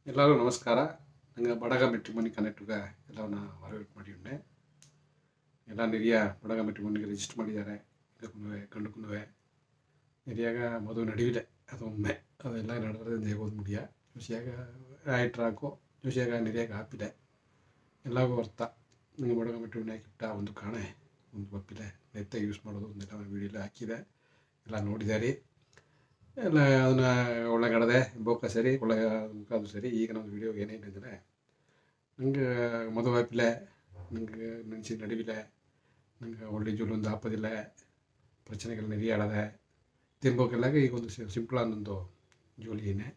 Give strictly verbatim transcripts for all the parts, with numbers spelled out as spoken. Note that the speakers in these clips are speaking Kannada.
ಎಲ್ಲರೂ ನಮಸ್ಕಾರ. ನಂಗೆ ಬಡಗ ಮೆಟ್ರಿಮನಿ ಕನೆಕ್ಟ್ಗೆ ಎಲ್ಲವನ್ನ ವರವೇಟ್ ಮಾಡಿ ಉಂಡೆ ಎಲ್ಲ ನೆರಿಯ ಬಡಗ ಮೆಟ್ರಿಮನಿಗೆ ರಿಜಿಸ್ಟರ್ ಮಾಡಿದ್ದಾರೆ. ಇದಕ್ಕೂ ಗಂಡುಕ್ಕೂ ನೆರಿಯಾಗ ಮದುವೆ ನಡೀವಿದೆ ಅದು ಒಮ್ಮೆ ಅದೆಲ್ಲ ನಡೆದ್ರೆ ದೇಗೋದು ಮುಡಿಯ ಜೋಸಿಯಾಗ ಆಯ್ಟ್ರಾಕು ಜೋಸಿಯಾಗ ನೆರಿಯಾಗ ಹಾಪಿದೆ ಎಲ್ಲವೂ ಅರ್ಥ. ನಂಗೆ ಬಡಗ ಮೆಟ್ರಿಮನಿ ಹಾಕಿಟ್ಟ ಒಂದು ಕಾಣೆ ಒಂದು ಬಪ್ಪಿದೆ ನೆತ್ತ ಯೂಸ್ ಮಾಡೋದು ಒಂದೆಲ್ಲ ವೀಡಿಯೋಲ್ಲ ಹಾಕಿದೆ ಎಲ್ಲ ನೋಡಿದ್ದಾರೆ. ಎಲ್ಲ ಅದನ್ನು ಒಳಗಡೆ ಬೋಕ ಸರಿ ಒಳಗೆ ಮುಖಾದ್ರು ಸರಿ. ಈಗ ನಮ್ಮ ವೀಡಿಯೋ ಏನೇನಿದ್ರೆ ನಂಗೆ ಮದುವೆ ಹಾಪಿಲ್ಲ, ನಂಗೆ ನೆನೆಸಿ ನಡಿವಿಲ್ಲ, ನಂಗೆ ಒಳ್ಳೆ ಜೋಲೊಂದು ಹಾಕೋದಿಲ್ಲ, ಪ್ರಚನೆಗಳು ನೆರಿಯಾಡದೆ ತಿಂಬೋಕೆಲ್ಲಾಗ ಈಗ ಒಂದು ಸಿಂಪಲ್ ಅನ್ನೊಂದು ಜೋಲಿ ಏನೇ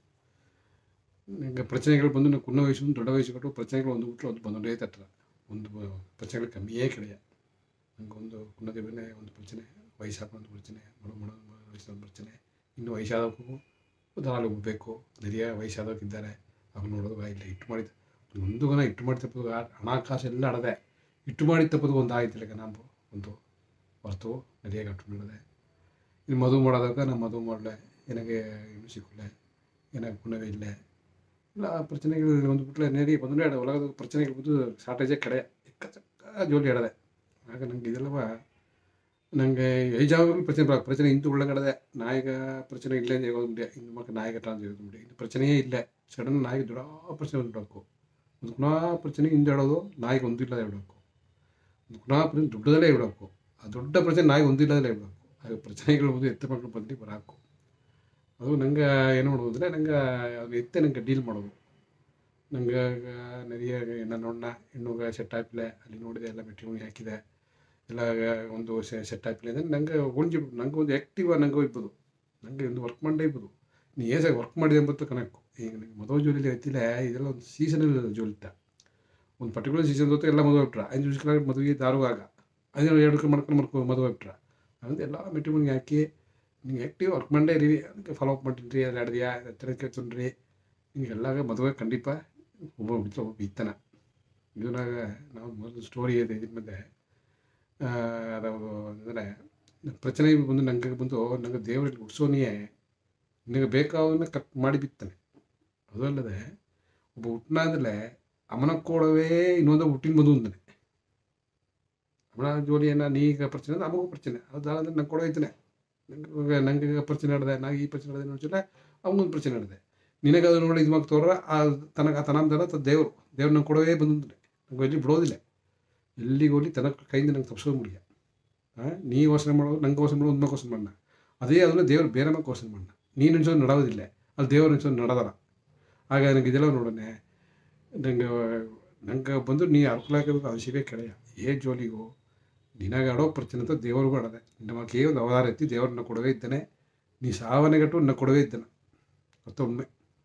ನಂಗೆ ಪ್ರಚನೆಗಳು ಬಂದು ನಂಗೆ ಕುನ್ನ ವಯಸ್ಸು ದೊಡ್ಡ ವಯಸ್ಸು ಕಟ್ಟು ಪ್ರಚನೆಗಳು ಒಂದು ಬಿಟ್ಟರೆ ಒಂದು ಬಂದೊಂದೇ ತಟ್ರ ಒಂದು ಪ್ರಚನೆಗಳು ಕಮ್ಮಿಯೇ ಕಡೆಯ. ನಂಗೆ ಒಂದು ಕುನ್ನದೇವನೇ ಒಂದು ಪ್ರಚನೆ, ವಯಸ್ಸಾದ ಒಂದು ಪ್ರಚನೆ, ಮಡು ಮಡ ವಯಸ್ಸಾದ ಪ್ರಚನೆ, ಇನ್ನು ವಯಸ್ಸಾದವಕ್ಕೂ ದಾಳಿ ಹೋಗಬೇಕು. ನೆರಿಯ ವಯಸ್ಸಾದವಕ್ಕಿದ್ದಾರೆ ಅವಾಗ ನೋಡೋದು ಇಲ್ಲ ಇಟ್ಟು ಮಾಡಿದ ಒಂದು ಗನ ಇಟ್ಟು ಮಾಡಿ ತಪ್ಪದು ಹಣಕಾಸು ಎಲ್ಲ ಆಡದೆ ಇಟ್ಟು ಮಾಡಿ ತಪ್ಪದು ಒಂದು ಆಯ್ತಿಲ್ಲ ನಾವು ಒಂದು ಹೊರತು ನೆರಿಯಾಗ ಅಟ್ಟು ನಡೆದೆ. ಇನ್ನು ಮದುವೆ ಮಾಡೋದಾಗ ನಾನು ಮದುವೆ ಮಾಡಲೆ ಏನಾಗೆ ಇನ್ನೂ ಸಿಕ್ಕಲೆ ಏನಾಗ ಪುನವೇ ಇಲ್ಲ ಇಲ್ಲ ಪ್ರಚನೆಗಳು ಒಂದು ಬಿಟ್ಟರೆ ನೆರಿ ಬಂದರೆ ಆಡ ಒಳಗದ ಪ್ರಚನೆಗಳು ಬಂದು ಶಾರ್ಟೇಜೇ ಕಡೆ ಎಕ್ಕ ಚಕ್ಕ ಜೋಲಿ ಆಡದೆ. ಆಗ ನಂಗೆ ಇದೆಲ್ಲವ ನಂಗೆ ಐಜಾವಾಗಲೂ ಪ್ರಚನೆ ಬರ ಪ್ರಚನೆ ಇಂದು ಒಳಗಡೆ ನಾಯಕ ಪ್ರಚನೆ ಇಲ್ಲೇ ಹೇಗೋದು ಮುಡಿಯ ಇನ್ನು ಮಕ್ಕ ನಾಯಕ ಟ್ರಾನ್ಸ್ ಹೇಗೋದು ಮುಡಿಯ ಇನ್ನು ಪ್ರಚನೆಯೇ ಇಲ್ಲ. ಸಡನ್ ನಾಯಕ ದೊಡ್ಡ ಪ್ರಚನೆ ಉಂಟಾಕು ಒಂದು ಪುನಃ ಪ್ರಚನೆ ಹಿಂದೆ ಹೇಳೋದು ನಾಯಕ ಒಂದು ಇಲ್ಲದೆ ಹೇಳಬೇಕು, ಒಂದು ಪುನಃ ಪ್ರಚನೆ ದೊಡ್ಡದಲ್ಲೇ ಹೇಳಬೇಕು, ಆ ದೊಡ್ಡ ಪ್ರಚನೆ ನಾಯಕ ಒಂದು ಇಲ್ಲದಲ್ಲೇ ಹೇಳಬೇಕು. ಹಾಗೆ ಪ್ರಚನೆಗಳು ಬಂದು ಎತ್ತ ಮಕ್ಕಳು ಬಂದು ಬರಾಕು ಅದು ನಂಗೆ ಏನು ಮಾಡೋದು ಅಂದರೆ ನಂಗೆ ಅದು ಎತ್ತೆ ನಂಗೆ ಡೀಲ್ ಮಾಡೋದು. ನಂಗೆ ನೆರಿಯ ಹೆಣ್ಣ ನೋಡೋಣ ಹೆಣ್ಣುಗ ಸೆಟ್ ಹಾಕಿಲ್ಲ ಅಲ್ಲಿ ನೋಡಿದೆ ಎಲ್ಲ ಮೆಟ್ರಿಮನಿ ಹಾಕಿದೆ ಎಲ್ಲ ಒಂದು ಸೆಟ್ ಹಾಕಿಲ್ಲ ಅಂದರೆ ನಂಗೆ ಉಳಿಜಿಬಿಟ್ಟು ನಂಗೆ ಒಂದು ಆ್ಯಕ್ಟಿವ್ ನಂಗೆ ಇರ್ಬೋದು, ನನಗೆ ಒಂದು ವರ್ಕ್ ಮಾಡೇ ಇರ್ಬೋದು. ನೀ ಏಸಾಗಿ ವರ್ಕ್ ಮಾಡಿದೆ ಎಂಬತ್ತು ಕನೆಕ್ಕು. ಈಗ ನಂಗೆ ಮದುವೆ ಜೋಲಿಲಿ ಐತಿಲ್ಲ ಇದೆಲ್ಲ ಒಂದು ಸೀಸನಲ್ ಜೋಲಿಟ್ಟ ಒಂದು ಪರ್ಟಿಕ್ಯುಲರ್ ಸೀಸನ್ ಜೊತೆ ಎಲ್ಲ ಮದುವೆ ಬಿಟ್ರ ಐದು ದಿವಸ ಮದುವೆ ದಾರುವಾಗ ಐದು ಎರಡು ಮಾಡ್ಕೊಂಡು ಮಾಡ್ಕೊ ಮದುವೆ ಬಿಟ್ರ ಅಂದರೆ ಎಲ್ಲ ಮೆಟ್ರಿಮನಿಗೆ ಹಾಕಿ ನಿಂಗೆ ಆ್ಯಕ್ಟಿವ್ ವರ್ಕ್ ಮಾಡೇ ಇರೀ ಅದಕ್ಕೆ ಫಾಲೋ ಅಪ್ ಮಾಡಿರಿ ಅದು ಆಡಿದ್ಯಾ ಎತ್ತರ ಕೇಳ್ತೊಂಡ್ರಿ ನಿಮಗೆಲ್ಲಾಗ ಮದುವೆ ಖಂಡಿತ ಒಬ್ಬ ಬಿಡ್ತಾರೆ ಒಬ್ಬ ಇತ್ತನ. ಇದನ್ನಾಗ ನಾವು ಮೊದಲು ಸ್ಟೋರಿ ಇದೆ ಇದ್ರ ಮಧ್ಯೆ ಅದು ಅಂದರೆ ಪ್ರಚನೆ ಬಂದು ನಂಗೆ ಬಂದು ನಂಗೆ ದೇವರಿಗೆ ಹುಡ್ಸೋನಿಯೇ ನಿನಗೆ ಬೇಕಾದನ್ನ ಕಟ್ ಮಾಡಿ ಬಿತ್ತಾನೆ. ಅದು ಅಲ್ಲದೆ ಒಬ್ಬ ಹುಟ್ಟಿನ ಅಂದರೆ ಅಮನ ಕೊಡವೇ ಇನ್ನೊಂದು ಹುಟ್ಟಿನ ಬಂದು ಅಂತಾನೆ ಅಮನ ಜೋಲಿಯನ್ನು ನೀಗ ಪ್ರಚನೆ ಅಂದ್ರೆ ಅಮಗೂ ಪ್ರಚನೆ ಅದು ಅಂದರೆ ನಂಗೆ ಕೊಡೋಯ್ತಾನೆ. ನಂಗೆ ನಂಗೆ ಪ್ರಚನೆ ನಡೆದೆ ನಾ ಈ ಪ್ರಚನೆ ನಡೆದೆ ನೋಡಿಲ್ಲ ಅವನೊಂದು ಪ್ರಚನೆ ನಡೆದೆ ನಿನಗೆ ಅದು ನೋಡಿ ಇದು ತೋರ ಆ ತನಗೆ ಆ ತನಂತರ ದೇವರು ದೇವ್ರು ನಂಗೆ ಕೊಡವೇ ಬಂದಂದ್ರೆ ನಂಗೆ ಎಲ್ಲಿ ಬಿಡೋದಿಲ್ಲ. ಎಲ್ಲಿಗೆ ಹೋಗಿ ತನ್ನ ಕೈಯಿಂದ ನಂಗೆ ತಪ್ಪಿಸೋದು ಮುಡಿಯ. ಹಾಂ ನೀ ಯೋಚನೆ ಮಾಡೋದು ನಂಗೆ ಯೋಚನೆ ಮಾಡೋದು ಒಂದು ಮಕ್ಕ ಯೋಚನೆ ಮಾಡೋಣ ಅದೇ ಅದನ್ನು ದೇವ್ರು ಬೇರೆ ಮಕ್ಕ ಯೋಚನೆ ಮಾಡೋಣ. ನೀನು ಅನ್ಸೋದು ನಡೋದಿಲ್ಲ ಅಲ್ಲಿ ದೇವ್ರು ಅನ್ಸೋದು ನಡೆದಲ್ಲ. ಆಗ ನನಗೆ ಇದೆಲ್ಲ ನೋಡೋಣ ನಂಗೆ ನಂಗೆ ಬಂದು ನೀ ಅನುಕೂಲ ಹಾಕಬೇಕು ಅವಶ್ಯಕ ಕೆಳೆಯ ಏ ಜೋಲಿಗೂ ನಿನಗೆ ಆಡೋ ಪ್ರಚನೆ ಅಂತ ದೇವ್ರಿಗೂ ಆಡದೆ ನಿನ್ನ ಮಕ್ಕಳಿಗೆ ಒಂದು ಅವತಾರ ಎತ್ತಿ ದೇವ್ರನ್ನ ಕೊಡವೇ ಇದ್ದಾನೆ. ನೀ ಸಾವನೆಗಟ್ಟು ನನ್ನ ಕೊಡವೇ ಇದ್ದಾನೆ ಮತ್ತು ಒಮ್ಮೆ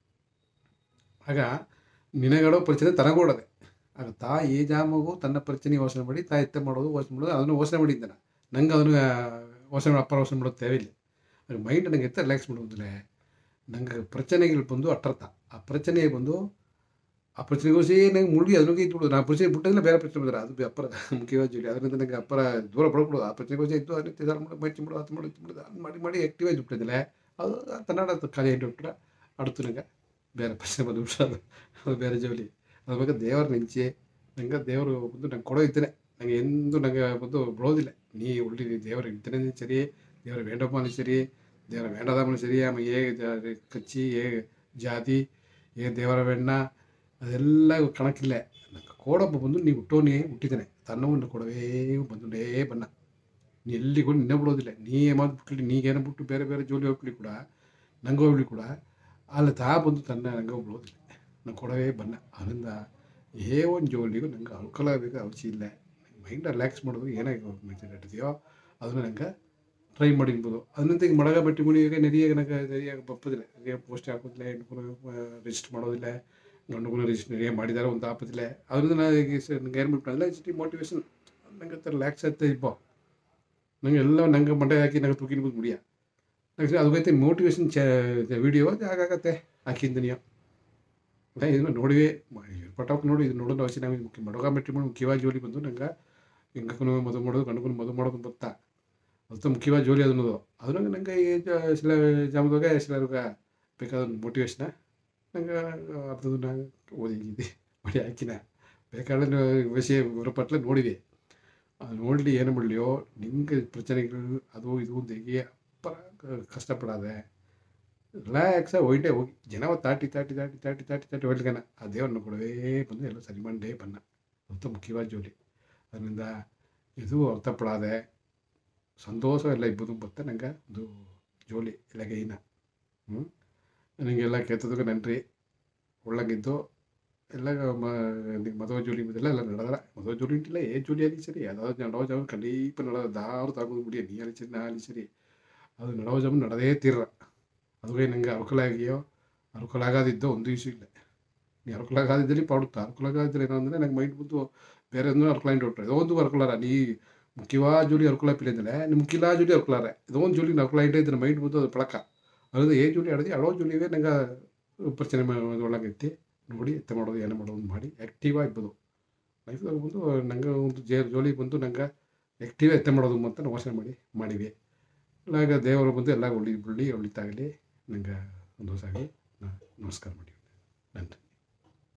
ಆಗ ನಿನಗಾಡೋ ಪ್ರಚನೆ ತನಗೂ ಆಡದೆ. ಆಗ ತಾ ಏ ಜಾಮಗೂ ತನ್ನ ಪ್ರಚನೆ ಯೋಚನೆ ಮಾಡಿ ತಾ ಎತ್ತ ಮಾಡೋದು ಯೋಚನೆ ಮಾಡೋದು ಅದನ್ನು ಯೋಚನೆ ಮಾಡಿದ್ದಾನೆ. ನಂಗೆ ಅದನ್ನು ಯೋಚನೆ ಅಪ್ಪರ ಯೋಚನೆ ಮಾಡೋದು ತೇವಿಲ್ಲ. ಆಗ ಮೈಂಡ್ ನಂಗೆ ಎತ್ತ ರಿಲ್ಯಾಕ್ಸ್ ಮಾಡೋದಿಲ್ಲ. ನಂಗೆ ಪ್ರಚನೆಗಳು ಬಂದು ಅಟ್ಟರ್ಥ ಆ ಪ್ರಚನೆ ಬಂದು ಆ ಪ್ರಚನೆಗೋಸಿ ನಂಗೆ ಮುಳುಗಿ ಅದಕ್ಕೆ ಇದ್ಬಿಡೋದು. ನಾ ಪ್ರಚನೆ ಬಿಟ್ಟದಿಲ್ಲ ಬೇರೆ ಪ್ರಚನೆ ಬಂದರೆ ಅದು ಅಪ್ಪರ ಮುಖ್ಯವಾಗಿ ಜೋಲಿ ಅದರಿಂದ ನಂಗೆ ಅಪ್ಪರ ದೂರ ಪಡ್ಕೊಡೋದು. ಆ ಪ್ರಚನೆಗೋಸಿ ಇದ್ದು ಅದಕ್ಕೆ ದಾರ ಮಾಡಿ ಮೈಚಿ ಬಿಡೋದು ಅದು ಮಾಡೋದು ಬಿಡೋದು ಅದು ಮಾಡಿ ಮಾಡಿ ಆ್ಯಕ್ಟಿವ್ ಆಗಿ ಬಿಟ್ಟಿದ್ದಿಲ್ಲ. ಅದು ಕನ್ನಡ ಖಾಲಿ ಇಟ್ಟು ಬಿಟ್ರೆ ಅಡ್ತು ನಂಗೆ ಬೇರೆ ಪ್ರಶ್ನೆ ಬಂದು ಬಿಟ್ಟದು ಅದು ಬೇರೆ ಜೋಲಿ. ಅದ್ರ ಬಗ್ಗೆ ದೇವ್ರ ನೆಂಚಿ ನಂಗೆ ದೇವರು ಬಂದು ನಂಗೆ ಕೊಡೋ ಇದ್ದೇನೆ ನಂಗೆ ಎಂದು ನಂಗೆ ಬಂದು ಬಿಡೋದಿಲ್ಲ. ನೀ ಒಳ್ಳೆ ದೇವರ ಇದ್ದೇನೆ ಸರಿ ದೇವರ ವೇಂಡಪ್ಪನ ಸರಿ ದೇವರ ವೇಂಡದಮ್ಮನ ಸರಿ ಆಮೇಲೆ ಏ ಕಚ್ಚಿ ಏ ಜಾತಿ ಏ ದೇವರ ವೆಣ್ಣ ಅದೆಲ್ಲ ಕಣಕ್ಕಿಲ್ಲ. ನಂಗೆ ಕೋಡೊಬ್ಬ ಬಂದು ನೀವು ಹುಟ್ಟೋನೇ ಹುಟ್ಟಿದ್ದೇನೆ ತನ್ನವನ್ನು ಕೊಡವೇ ಬಂದುಡೇ ಬನ್ನ ನೀ ಎಲ್ಲಿಗೂ ನಿನ್ನೆ ಬಿಡೋದಿಲ್ಲ. ನೀ ಏಮಾದ್ರು ಬಿಟ್ಲಿ ನೀಗೇನೋ ಬಿಟ್ಟು ಬೇರೆ ಬೇರೆ ಜೋಲಿ ಹೋಗ್ಲಿ ಕೂಡ ನಂಗೆ ಹೋಗ್ಲಿ ಕೂಡ ಅಲ್ಲಿ ತಾ ಬಂದು ತನ್ನ ನಂಗೆ ಬಿಡೋದಿಲ್ಲ ನಂಗೆ ಕೊಡವೇ ಬನ್ನ. ಅದರಿಂದ ಏ ಒಂದು ಜೋಲಿಗೂ ನಂಗೆ ಅನುಕೂಲ ಬೇಕು ಅವಶ್ಯ ಇಲ್ಲ. ಮೈಂಡ್ ರಿಲ್ಯಾಕ್ಸ್ ಮಾಡೋದು ಏನಾಗಿ ಇಟ್ಟಿದೆಯೋ ಅದನ್ನು ನಂಗೆ ಟ್ರೈ ಮಾಡಿರ್ಬೋದು. ಅದನ್ನಂತ ಈಗ ಮಡಗ ಮೆಟ್ರಿಮನಿಗೆ ನೆರಿಯಾಗ ನಂಗೆ ನೆರಿಯಾಗ ಬಪ್ಪದಿಲ್ಲ ಪೋಸ್ಟ್ ಹಾಕೋದಿಲ್ಲ ಹೆಣ್ಣು ರಿಜಿಸ್ಟರ್ ಮಾಡೋದಿಲ್ಲ ಗಂಡುಗೂ ರಿಜಿಸ್ಟರ್ ನೆರಿಯ ಮಾಡಿದ್ದಾರೆ ಒಂದು ಹಾಕೋದಿಲ್ಲ. ಅದರಿಂದ ನಾನು ಈಗ ನಂಗೆ ಏನು ಬಿಟ್ಟು ಎಲ್ಲ ಇಷ್ಟು ಮೋಟಿವೇಶನ್ ನಂಗೆ ರಿಲ್ಯಾಕ್ಸ್ ಆಗ್ತಾ ಇಬ್ಬ ನಂಗೆ ಎಲ್ಲ ನಂಗೆ ಮಂಡೆ ಹಾಕಿ ನಂಗೆ ತೂಕಿನ್ಬೋದು ಮುಡಿಯ ನಂಗೆ ಅದಕ್ಕೈತೆ ಮೋಟಿವೇಶನ್ ಚ ವೀಡಿಯೋ ಆಗಾಗತ್ತೆ ಹಾಕಿಂದ ನೀವು ಇದನ್ನು ನೋಡಿವೆ ಪಟಾಕ್ ನೋಡಿ ಇದು ನೋಡೋದು ಅವಶ್ಯ ನಮಗೆ ಮುಖ್ಯ. ಮಡಗ ಮೆಟ್ರಿಮನಿ ಮುಖ್ಯವಾಗಿ ಜೋಲಿ ಬಂದು ನಂಗೆ ಹೆಂಗಕ್ಕೂ ಮದುವೆ ಮಾಡೋದು ಗಂಡುಗೂ ಮದುವೆ ಮಾಡೋದು ಬತ್ತಾ ಅದು ಮುಖ್ಯವಾಗಿ ಜೋಲಿ ಅದನ್ನೋದು ಅದು ನಂಗೆ ನಂಗೆ ಈ ಸಿಲ ಜಾಮದಾಗ ಸಿಲರ್ಗ ಬೇಕಾದ ಮೋಟಿವೇಶನ ನಂಗೆ ಅರ್ಧದು ನಾನು ಓದಿದ್ದೆ ಮಾಡಿ ಹಾಕಿನ ಬೇಕಾದ್ರೆ ವಿಷಯ ಹೊರಪಟ್ಲೆ ನೋಡಿದೆ. ಅದು ನೋಡಲಿ ಏನು ಮಾಡಲಿಯೋ ನಿಂಗೆ ಪ್ರಚನೆಗಳು ಅದು ಇದು ಅಂತ ಹೇಗೆ ಅಪ್ಪ ಕಷ್ಟಪಡಾದೆ ರಿಲ್ಯಾಕ್ಸಾಗಿ ಹೋಯ್ಟೆ ಹೋಗಿ ಜನವ ತಾಟಿ ತಾಟಿ ತಾಟಿ ತಾಟಿ ತಾಟಿ ತಾಟಿ ಹೊಯ್ಲಿಗನ ಆ ದೇವ್ರನ್ನ ಕೊಡವೇ ಬಂದು ಎಲ್ಲ ಸರಿ ಮಾಡೇ ಬನ್ನ. ಅದು ಮುಖ್ಯವಾದ ಜೋಲಿ. ಅದರಿಂದ ಇದು ಅರ್ಥಪಡಾದೆ ಸಂತೋಷ ಎಲ್ಲ ಇಬ್ಬದು ಬತ್ತ ನಂಗೆ ಒಂದು ಜೋಲಿ ಇಲ್ಲಗೈನ. ಹ್ಞೂ ನನಗೆಲ್ಲ ಕೇಳ್ತದಕ್ಕೆ ನನ್ರಿ ಒಳ್ಳಗಿದ್ದು ಎಲ್ಲ ಮದುವೆ ಜೋಲಿ ಇದೆಲ್ಲ ಎಲ್ಲ ನಡೆದ್ರೆ ಮದುವೆ ಜೋಲಿ ಉಂಟಿಲ್ಲ ಏ ಜೋಲಿ ಆಗಲಿ ಸರಿ ಅದಾவது ನಡವ ಜಾಮ ಖಂಡೀಪ ನಡ ದಾರು ತಾಗೋದು ಬಿಡಿ ನೀ ಅಲ್ಲಿ ಸರಿ ನಾ ಅಲ್ಲಿ ಸರಿ ಅದು ನಡವ ಜಾಮ ನಡೆದೇ ತೀರ. ಅದುವೇ ನಂಗೆ ಅನುಕೂಲ ಅನುಕೂಲ ಆಗೋದಿದ್ದು ಒಂದು ದಿವಸ ಇಲ್ಲ. ನೀ ಅನುಕೂಲ ಆಗೋದಿದ್ದಲ್ಲಿ ಪಾಡುತ್ತಾ ಅನುಕೂಲ ಆಗೋದಿಲ್ಲ ಏನೋ ಅಂದರೆ ನಂಗೆ ಮೈಂಡ್ ಬಂದು ಬೇರೆ ಒಂದು ಅನುಕೂಲ ಹೊಟ್ಟರೆ ಇದೊಂದು ಅನುಕೂಲಾರ ನೀ ಮುಖ್ಯವಾದ ಜೋಲಿ ಅನುಕೂಲ ಪಿಲ್ಲಂದ್ರೆ ನಿಮ್ಮ ಮುಖ್ಯಲಾ ಜೋಲಿ ಅನುಕೂಲಾರೆ ಇದೊಂದು ಜೋಲಿ ಅನುಕೂಲ ಇಟ್ಟೆ ಮೈಂಡ್ ಬಂದು ಅದು ಪಳಕ ಅದು ಏ ಜೋಲಿ ಆಡಿದೆ ಅಳೋ ಜೋಲಿವೇ ನಂಗೆ ಪ್ರಚನೆ ಒಳಗೈತಿ ನೋಡಿ ಎತ್ತ ಮಾಡೋದು ಏನು ಮಾಡೋದು ಮಾಡಿ ಆ್ಯಕ್ಟಿವ್ ಆಗ್ಬೋದು ಲೈಫ್ದಾಗ ಬಂದು ನಂಗೆ ಒಂದು ಜೇ ಜೋಲಿ ಬಂದು ನಂಗೆ ಆ್ಯಕ್ಟಿವ್ ಎತ್ತ ಮಾಡೋದು ಅಂತ ನಾವು ಯೋಚನೆ ಮಾಡಿ ಮಾಡಿವೆ. ಇಲ್ಲಾಗ ದೇವರು ಬಂದು ಎಲ್ಲ ಒಳ್ಳಿ ಬಿಳ್ಳಿ ಒಳಿತಾಗಲಿ ನಂಗೆ ಸಂತೋಷ ಆಗಲಿ ನಮಸ್ಕಾರ ಮಾಡಿ ನನ್ರಿ.